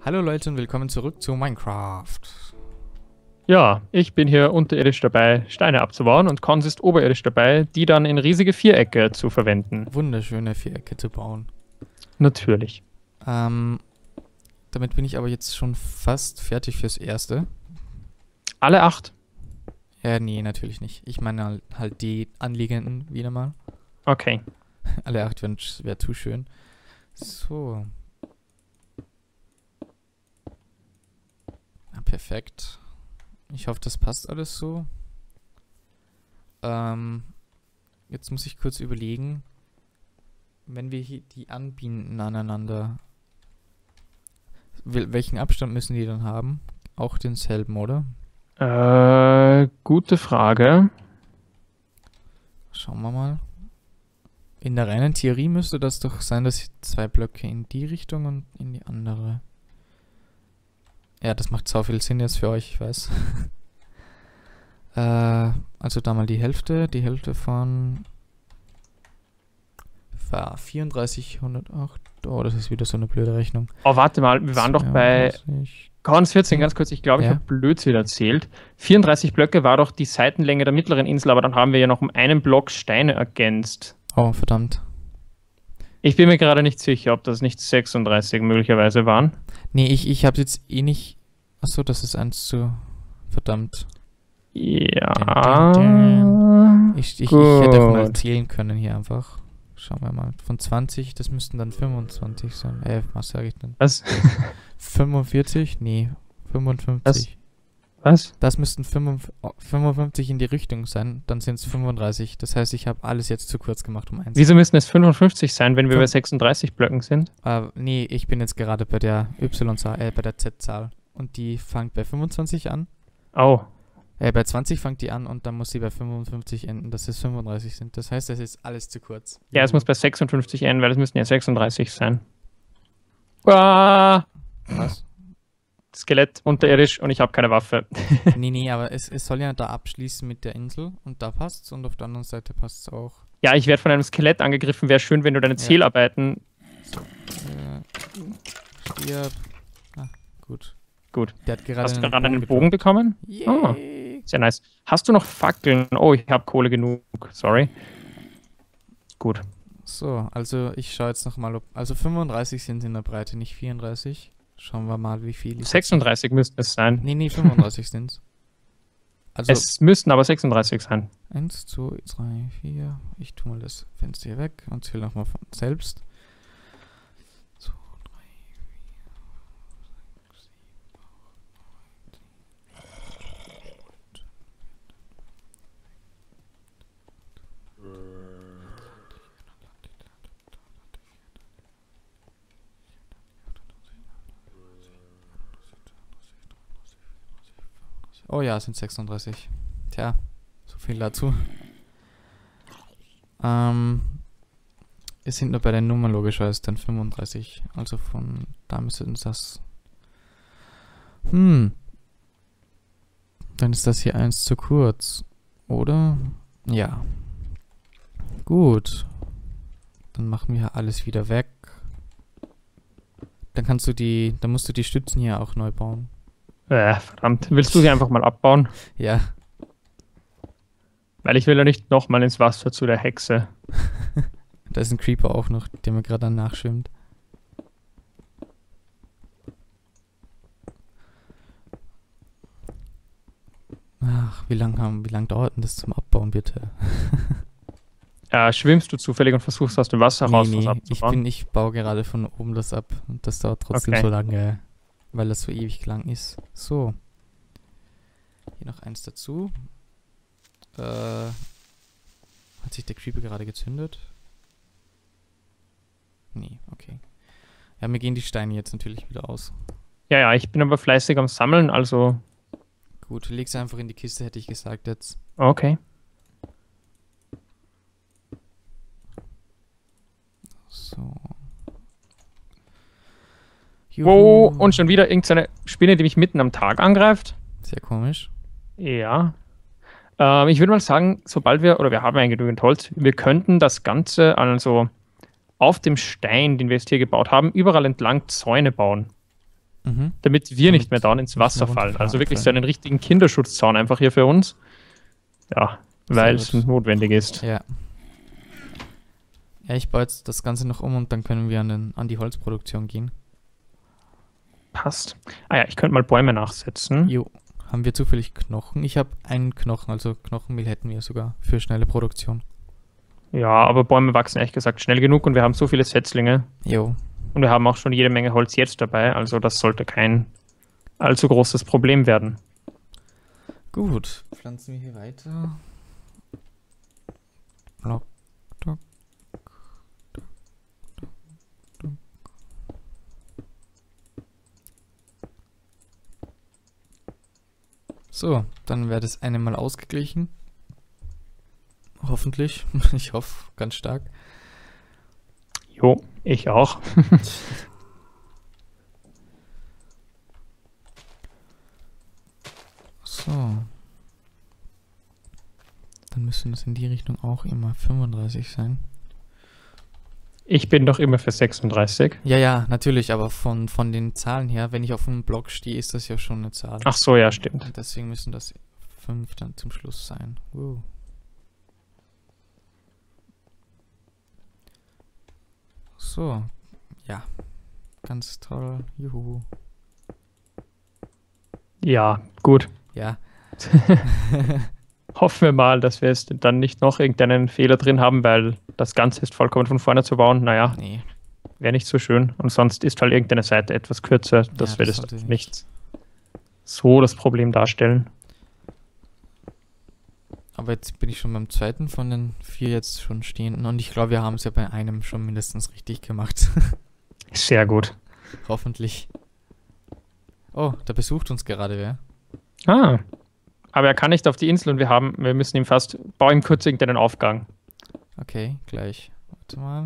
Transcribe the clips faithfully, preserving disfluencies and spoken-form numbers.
Hallo Leute und willkommen zurück zu Minecraft. Ja, ich bin hier unterirdisch dabei, Steine abzubauen und Cons ist oberirdisch dabei, die dann in riesige Vierecke zu verwenden. Wunderschöne Vierecke zu bauen. Natürlich. Ähm, damit bin ich aber jetzt schon fast fertig fürs Erste. Alle acht? Ja, nee, natürlich nicht. Ich meine halt, halt die anliegenden wieder mal. Okay. Alle acht wären wär zu schön. So. Ja, perfekt. Ich hoffe, das passt alles so. Ähm, jetzt muss ich kurz überlegen, wenn wir hier die anbinden aneinander, wel welchen Abstand müssen die dann haben? Auch denselben, oder? Äh, gute Frage. Schauen wir mal. In der reinen Theorie müsste das doch sein, dass zwei Blöcke in die Richtung und in die andere. Ja, das macht so viel Sinn jetzt für euch, ich weiß. äh, also da mal die Hälfte, die Hälfte von war vierunddreißig, hundertacht. Oh, das ist wieder so eine blöde Rechnung. Oh, warte mal, wir waren doch bei Cons vierzehn, ganz kurz, ich glaube, ich Ja. habe Blödsinn erzählt. vierunddreißig Blöcke war doch die Seitenlänge der mittleren Insel, aber dann haben wir ja noch um einen Block Steine ergänzt. Oh, verdammt. Ich bin mir gerade nicht sicher, ob das nicht sechsunddreißig möglicherweise waren. Nee, ich, ich habe jetzt eh nicht... Achso, das ist eins zu... Verdammt. Ja. Ich, ich, ich hätte auch mal Gut. zählen können hier einfach. Schauen wir mal. Von zwanzig, das müssten dann fünfundzwanzig sein. Äh, was sage ich denn? Was? fünfundvierzig? Nee, fünfundfünfzig. Was? Das müssten fünfundfünfzig in die Richtung sein. Dann sind es fünfunddreißig. Das heißt, ich habe alles jetzt zu kurz gemacht um eins. Wieso müssen es fünfundfünfzig sein, wenn wir Fünf- bei sechsunddreißig Blöcken sind? Äh, nee, ich bin jetzt gerade bei der Y-Zahl, äh, bei der Z-Zahl. Und die fängt bei fünfundzwanzig an. Oh. Äh, bei zwanzig fängt die an und dann muss sie bei fünfundfünfzig enden, dass es fünfunddreißig sind. Das heißt, das ist alles zu kurz. Ja, es muss bei sechsundfünfzig enden, weil es müssten ja sechsunddreißig sein. Ah, Was? Skelett unterirdisch und ich habe keine Waffe. nee, nee, aber es, es soll ja da abschließen mit der Insel und da passt's und auf der anderen Seite passt's auch. Ja, ich werde von einem Skelett angegriffen. Wäre schön, wenn du deine Ja. Zählarbeiten... Äh, stirb. Ah, gut. Gut. Der hat gerade Hast du einen gerade einen gedroppt. Bogen bekommen? Ah. Yay. Sehr nice. Hast du noch Fackeln? Oh, ich habe Kohle genug. Sorry. Gut. So, also ich schaue jetzt nochmal, ob... Also fünfunddreißig sind in der Breite, nicht vierunddreißig. Schauen wir mal, wie viel ich... sechsunddreißig müssten es sein. Nee, nee, fünfunddreißig sind's. Also Es müssten aber sechsunddreißig sein. eins, zwei, drei, vier. Ich tue mal das Fenster hier weg und zähle nochmal von selbst. zwei, drei, vier, sechs, sieben, acht, oh ja, es sind sechsunddreißig. Tja, so viel dazu. Ähm, es sind nur bei der Nummer logischerweise dann fünfunddreißig. Also von da müsste uns das... Hm. Dann ist das hier eins zu kurz. Oder? Ja. Gut. Dann machen wir alles wieder weg. Dann kannst du die... Dann musst du die Stützen hier auch neu bauen. Äh, verdammt. Willst du sie einfach mal abbauen? Ja. Weil ich will ja nicht nochmal ins Wasser zu der Hexe. Da ist ein Creeper auch noch, der mir gerade dann nachschwimmt. Ach, wie lang haben, wie lang dauert denn das zum Abbauen, bitte? Äh, schwimmst du zufällig und versuchst aus dem Wasser raus was ich abzubauen? bin, ich baue gerade von oben das ab und das dauert trotzdem Okay. so lange, weil das so ewig lang ist. So. Hier noch eins dazu. Äh, hat sich der Creeper gerade gezündet? Nee, okay. Ja, mir gehen die Steine jetzt natürlich wieder aus. Ja, ja, ich bin aber fleißig am Sammeln, also... Gut, leg sie einfach in die Kiste, hätte ich gesagt jetzt. Okay. So. Wow, Juhu. und schon wieder irgendeine Spinne, die mich mitten am Tag angreift. Sehr komisch. Ja. Ähm, ich würde mal sagen, sobald wir, oder wir haben ja genügend Holz, wir könnten das Ganze also auf dem Stein, den wir jetzt hier gebaut haben, überall entlang Zäune bauen. Mhm. damit wir Damit nicht mehr down ins nicht mehr Wasser fallen. Also wirklich so runterfallen. einen richtigen Kinderschutzzaun einfach hier für uns. Ja, weil es gut. notwendig ist. Ja. Ja, ich baue jetzt das Ganze noch um und dann können wir an, den, an die Holzproduktion gehen. Passt. Ah ja, ich könnte mal Bäume nachsetzen. Jo. Haben wir zufällig Knochen? Ich habe einen Knochen, also Knochenmehl hätten wir sogar für schnelle Produktion. Ja, aber Bäume wachsen ehrlich gesagt schnell genug und wir haben so viele Setzlinge. Jo. Und wir haben auch schon jede Menge Holz jetzt dabei, also das sollte kein allzu großes Problem werden. Gut. Pflanzen wir hier weiter. Block, dock, dock, dock, dock. So, dann wäre das eine Mal ausgeglichen. Hoffentlich. Ich hoffe ganz stark. Jo, ich auch. So. Dann müssen das in die Richtung auch immer fünfunddreißig sein. Ich bin doch immer für sechsunddreißig. Ja, ja, natürlich, aber von, von den Zahlen her, wenn ich auf einem Block stehe, ist das ja schon eine Zahl. Ach so, ja, stimmt. Und deswegen müssen das fünf dann zum Schluss sein. Uh. So, ja. Ganz toll. Juhu. Ja, gut. Ja. Hoffen wir mal, dass wir es dann nicht noch irgendeinen Fehler drin haben, weil das Ganze ist vollkommen von vorne zu bauen. Naja, Nee. wäre nicht so schön. Und sonst ist halt irgendeine Seite etwas kürzer, dass Ja, wir das das sollte nicht so das Problem darstellen. Aber jetzt bin ich schon beim zweiten von den vier jetzt schon stehenden und ich glaube, wir haben es ja bei einem schon mindestens richtig gemacht. Sehr gut. Hoffentlich. Oh, da besucht uns gerade wer. Ah, aber er kann nicht auf die Insel und wir haben, wir müssen ihm fast, bau ihm kurz irgendeinen Aufgang. Okay, gleich. Warte mal.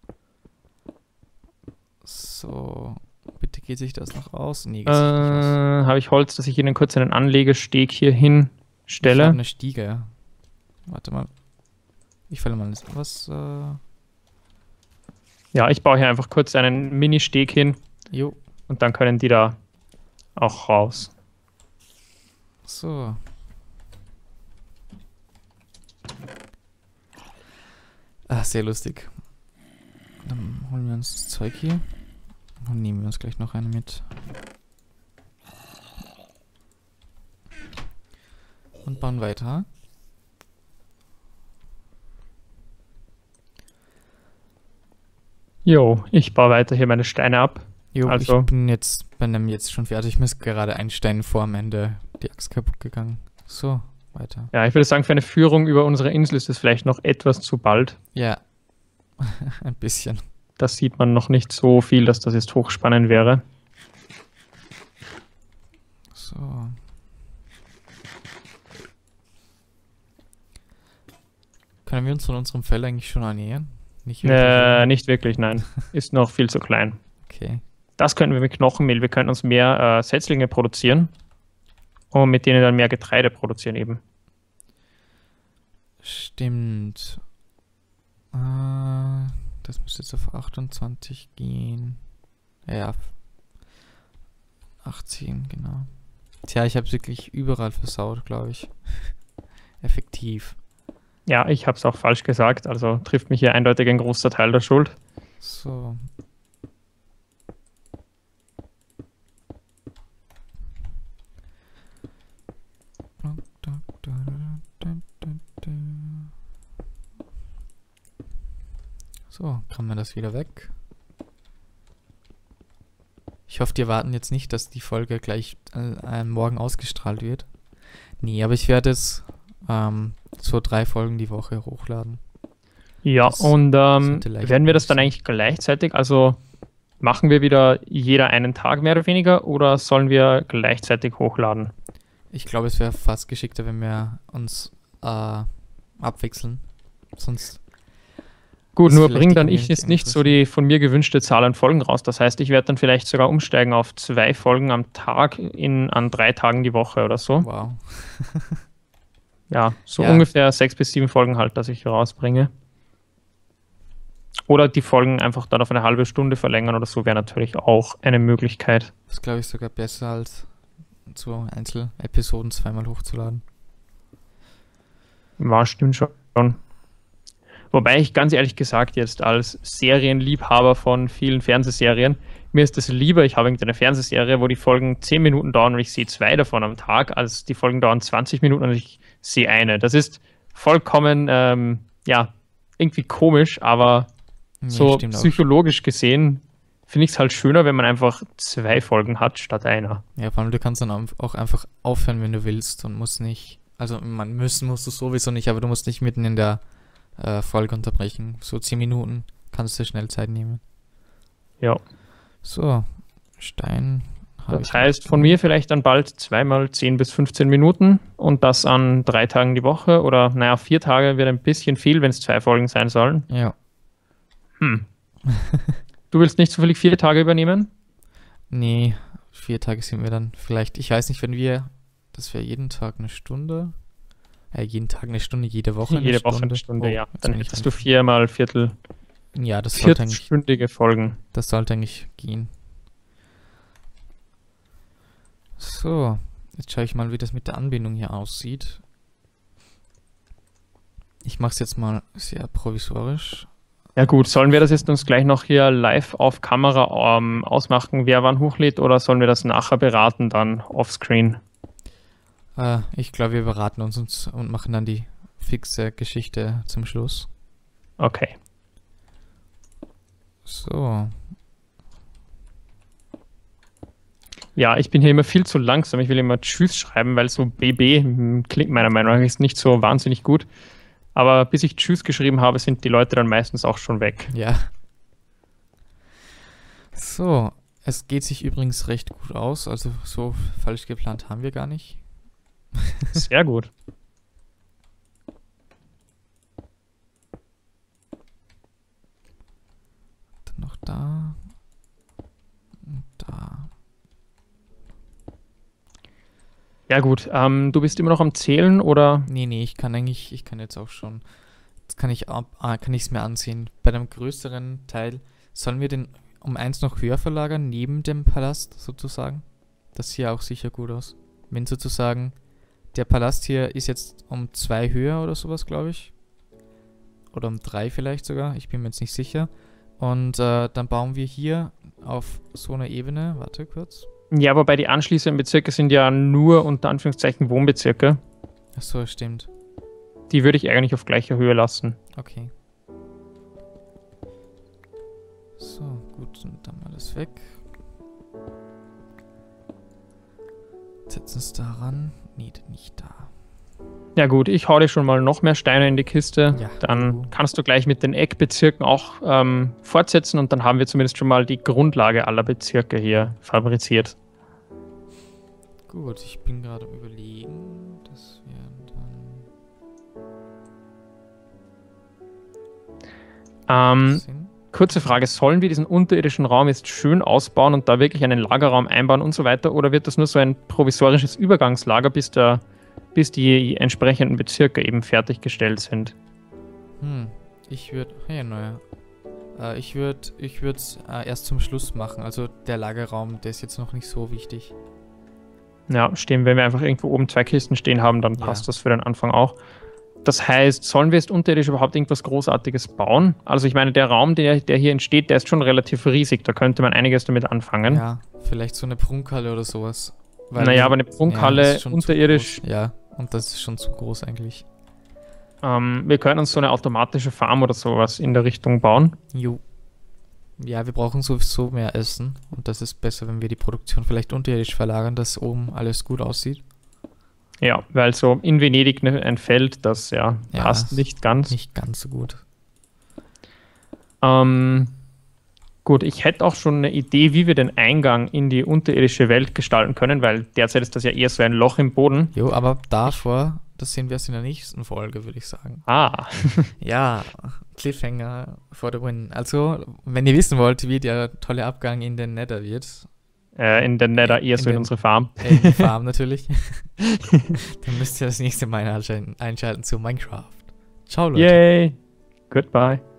So, bitte geht sich das noch aus? Nee, Äh, geht sich nicht aus. habe ich Holz, dass ich Ihnen kurz einen Anlegesteg hier Ich habe hinstelle? eine Stiege. Warte mal. Ich fälle mal was. Äh, Ja, ich baue hier einfach kurz einen Mini-Steg hin jo, und dann können die da auch raus. so. Ah, sehr lustig. Dann holen wir uns das Zeug hier und nehmen wir uns gleich noch eine mit. Und bauen weiter. Jo, ich baue weiter hier meine Steine ab. Jo, Also- ich bin jetzt bei einem jetzt schon fertig. Mir ist gerade ein Stein vor am Ende die Axt kaputt gegangen. So, weiter. Ja, ich würde sagen, für eine Führung über unsere Insel ist es vielleicht noch etwas zu bald. Ja, ein bisschen. Das sieht man noch nicht so viel, dass das jetzt hochspannend wäre. So. Können wir uns von unserem Fell eigentlich schon ernähren? Nicht wirklich, Äh, oder? nicht wirklich, nein. Ist noch viel zu klein. Okay. Das könnten wir mit Knochenmehl. Wir können uns mehr äh, Setzlinge produzieren und mit denen dann mehr Getreide produzieren eben. Stimmt. Äh, das müsste jetzt auf achtundzwanzig gehen. Ja. achtzehn, genau. Tja, ich habe es wirklich überall versaut, glaube ich. Effektiv. Ja, ich habe es auch falsch gesagt, also trifft mich hier eindeutig ein großer Teil der Schuld. So. So, kann man das wieder weg. Ich hoffe, die erwarten jetzt nicht, dass die Folge gleich äh, morgen ausgestrahlt wird. Nee, aber ich werde es ähm, so drei Folgen die Woche hochladen. Ja, Das und ähm, sollte leicht werden wir das dann sein. eigentlich gleichzeitig, also machen wir wieder jeder einen Tag mehr oder weniger oder sollen wir gleichzeitig hochladen? Ich glaube, es wäre fast geschickter, wenn wir uns äh, abwechseln. Sonst. Gut, Ist nur vielleicht bring die dann ich Community jetzt nicht so interessant. die von mir gewünschte Zahl an Folgen raus. Das heißt, ich werde dann vielleicht sogar umsteigen auf zwei Folgen am Tag in, an drei Tagen die Woche oder so. Wow. Ja, so Ja. ungefähr sechs bis sieben Folgen halt, dass ich rausbringe. Oder die Folgen einfach dann auf eine halbe Stunde verlängern oder so, wäre natürlich auch eine Möglichkeit. Das ist, glaube ich, sogar besser als so Einzelepisoden zweimal hochzuladen. War, stimmt schon. Wobei ich ganz ehrlich gesagt jetzt als Serienliebhaber von vielen Fernsehserien, mir ist es lieber, ich habe irgendeine Fernsehserie, wo die Folgen zehn Minuten dauern und ich sehe zwei davon am Tag, als die Folgen dauern zwanzig Minuten und ich sehe eine. Das ist vollkommen, ähm, ja, irgendwie komisch, aber Ja, so stimmt auch. psychologisch gesehen finde ich es halt schöner, wenn man einfach zwei Folgen hat statt einer. Ja, vor allem, du kannst dann am- auch einfach aufhören, wenn du willst und musst nicht, also man müssen musst du sowieso nicht, aber du musst nicht mitten in der äh, Folge unterbrechen. So zehn Minuten kannst du schnell Zeit nehmen. Ja. So, Stein. hab Das ich heißt, noch. von mir vielleicht dann bald zweimal zehn bis fünfzehn Minuten und das an drei Tagen die Woche oder naja, vier Tage wird ein bisschen viel, wenn es zwei Folgen sein sollen. Ja. Hm. Du willst nicht zufällig vier Tage übernehmen? Nee, vier Tage sind wir dann vielleicht. Ich weiß nicht, wenn wir, das wäre jeden Tag eine Stunde. Ja, jeden Tag eine Stunde, jede Woche eine Jede Stunde. Woche eine Stunde, Oh, ja. jetzt Dann bin ich hättest du rein- viermal Viertel, Ja, das sollte eigentlich, vierzigstündige Folgen. das sollte eigentlich gehen. So, jetzt schaue ich mal, wie das mit der Anbindung hier aussieht. Ich mache es jetzt mal sehr provisorisch. Ja gut, sollen wir das jetzt uns gleich noch hier live auf Kamera ähm, ausmachen, wer wann hochlädt, oder sollen wir das nachher beraten dann offscreen? Äh, ich glaube, wir beraten uns und, und machen dann die fixe Geschichte zum Schluss. Okay. So, Ja, ich bin hier immer viel zu langsam. Ich will immer Tschüss schreiben, weil so B B hm, klingt meiner Meinung nach ist nicht so wahnsinnig gut. Aber bis ich Tschüss geschrieben habe, sind die Leute dann meistens auch schon weg. ja. So, es geht sich übrigens recht gut aus. Also so falsch geplant haben wir gar nicht. Sehr gut. Dann noch da. Und da. Ja gut, ähm, du bist immer noch am Zählen oder? Nee, nee, ich kann eigentlich, ich kann jetzt auch schon. Jetzt kann ich ab, ah, kann ich es mir ansehen. Bei dem größeren Teil, sollen wir den um eins noch höher verlagern, neben dem Palast sozusagen? Das sieht ja auch sicher gut aus. Wenn sozusagen, der Palast hier ist jetzt um zwei höher oder sowas, glaube ich. Oder um drei vielleicht sogar, ich bin mir jetzt nicht sicher. Und äh, dann bauen wir hier auf so einer Ebene, warte kurz. Ja, wobei die anschließenden Bezirke sind ja nur unter Anführungszeichen Wohnbezirke. Achso, stimmt. Die würde ich eigentlich auf gleicher Höhe lassen. Okay. So, gut, und dann mal das weg. Setzen es da ran. Nee, nicht da. Ja gut, ich hau dir schon mal noch mehr Steine in die Kiste. Ja. Dann kannst du gleich mit den Eckbezirken auch ähm, fortsetzen und dann haben wir zumindest schon mal die Grundlage aller Bezirke hier fabriziert. Gut, ich bin gerade am Überlegen. Das wären dann. Ähm, Sinn. kurze Frage, sollen wir diesen unterirdischen Raum jetzt schön ausbauen und da wirklich einen Lagerraum einbauen und so weiter, oder wird das nur so ein provisorisches Übergangslager, bis, der, bis die entsprechenden Bezirke eben fertiggestellt sind? Hm, ich würde. Hey, neuer. Äh, ich würde ich würde es äh, erst zum Schluss machen. Also der Lagerraum, der ist jetzt noch nicht so wichtig. Ja, stehen, wenn wir einfach irgendwo oben zwei Kisten stehen haben, dann passt Ja. das für den Anfang auch. Das heißt, sollen wir jetzt unterirdisch überhaupt irgendwas Großartiges bauen? Also ich meine, der Raum, der, der hier entsteht, der ist schon relativ riesig. Da könnte man einiges damit anfangen. Ja, vielleicht so eine Prunkhalle oder sowas. Weil naja, wir- aber eine ja, Prunkhalle das ist schon zu unterirdisch. groß. Ja, und das ist schon zu groß eigentlich. Ähm, wir können uns so eine automatische Farm oder sowas in der Richtung bauen. Jo. Ja, wir brauchen sowieso mehr Essen. Und das ist besser, wenn wir die Produktion vielleicht unterirdisch verlagern, dass oben alles gut aussieht. Ja, weil so in Venedig ne- ein Feld, das ja, Ja, passt ist nicht ganz. Nicht ganz so gut. Ähm, gut, ich hätte auch schon eine Idee, wie wir den Eingang in die unterirdische Welt gestalten können, weil derzeit ist das ja eher so ein Loch im Boden. Jo, aber davor, das sehen wir erst in der nächsten Folge, würde ich sagen. Ah, Ja, Cliffhanger for the win. Also, wenn ihr wissen wollt, wie der tolle Abgang in den Nether wird, äh, in der Nether eher In so in den- unsere Farm. äh, in die Farm natürlich, dann müsst ihr das nächste Mal einschalten, einschalten zu Minecraft. Ciao, Leute. Yay! Goodbye.